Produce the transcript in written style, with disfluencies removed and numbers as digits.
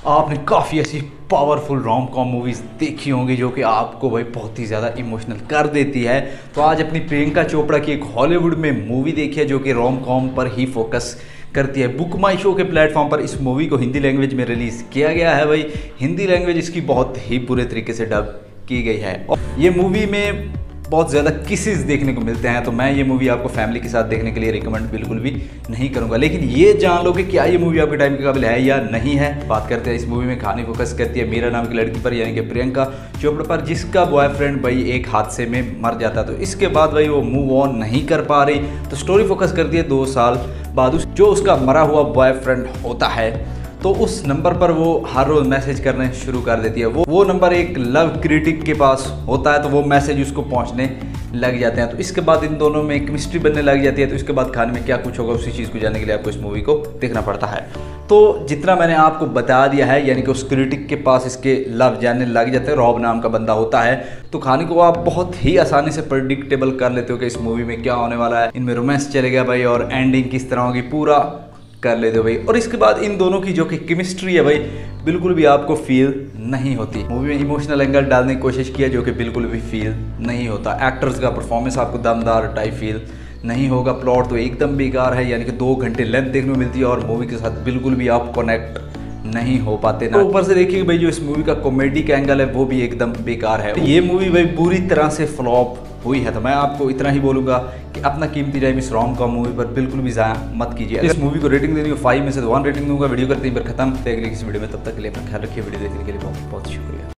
आपने काफ़ी ऐसी पावरफुल रोम कॉम मूवीज़ देखी होंगी जो कि आपको भाई बहुत ही ज़्यादा इमोशनल कर देती है। तो आज अपनी प्रियंका चोपड़ा की एक हॉलीवुड में मूवी देखी है जो कि रोम कॉम पर ही फोकस करती है। बुक माई शो के प्लेटफॉर्म पर इस मूवी को हिंदी लैंग्वेज में रिलीज़ किया गया है। भाई हिंदी लैंग्वेज इसकी बहुत ही बुरे तरीके से डब की गई है और ये मूवी में बहुत ज़्यादा किसेस देखने को मिलते हैं। तो मैं ये मूवी आपको फैमिली के साथ देखने के लिए रिकमेंड बिल्कुल भी नहीं करूंगा, लेकिन ये जान लो कि क्या ये मूवी आपके टाइम के काबिल है या नहीं है। बात करते हैं इस मूवी में कहानी फोकस करती है मीरा नाम की लड़की पर, यानी कि प्रियंका चोपड़ा पर, जिसका बॉयफ्रेंड भाई एक हादसे में मर जाता है। तो इसके बाद भाई वो मूव ऑन नहीं कर पा रही, तो स्टोरी फोकस करती है 2 साल बाद जो उसका मरा हुआ बॉयफ्रेंड होता है तो उस नंबर पर वो हर रोज़ मैसेज करने शुरू कर देती है। वो नंबर एक लव क्रिटिक के पास होता है, तो वो मैसेज उसको पहुंचने लग जाते हैं। तो इसके बाद इन दोनों में केमिस्ट्री बनने लग जाती है। तो इसके बाद खाने में क्या कुछ होगा उसी चीज़ को जानने के लिए आपको इस मूवी को देखना पड़ता है। तो जितना मैंने आपको बता दिया है, यानी कि उस क्रिटिक के पास इसके लव जानने लग जाते हैं, रॉब नाम का बंदा होता है। तो कहानी को आप बहुत ही आसानी से प्रेडिक्टेबल कर लेते हो कि इस मूवी में क्या होने वाला है, इनमें रोमांस चलेगा भाई और एंडिंग किस तरह होगी पूरा कर लेते हो भाई। और इसके बाद इन दोनों की जो कि केमिस्ट्री है भाई बिल्कुल भी आपको फील नहीं होती। मूवी में इमोशनल एंगल डालने की कोशिश किया जो कि बिल्कुल भी फील नहीं होता। एक्टर्स का परफॉर्मेंस आपको दमदार टाइप फील नहीं होगा। प्लॉट तो एकदम बेकार है, यानी कि 2 घंटे लेंथ देखने को मिलती है और मूवी के साथ बिल्कुल भी आप कनेक्ट नहीं हो पाते ना। ऊपर से देखिए भाई जो इस मूवी का कॉमेडी का एंगल है वो भी एकदम बेकार है। ये मूवी भाई बुरी तरह से फ्लॉप हुई है। तो मैं आपको इतना ही बोलूंगा कि अपना कीमती टाइम इस रोम कॉम मूवी पर बिल्कुल भी ज़ाया मत कीजिए। इस मूवी को रेटिंग देनी हो 5 में से 1 रेटिंग दूंगा। वीडियो करते हैं पर खत्म। अगले किसी वीडियो में, तब तक के लिए अपना ख्याल रखिए। वीडियो देखने के लिए बहुत बहुत शुक्रिया।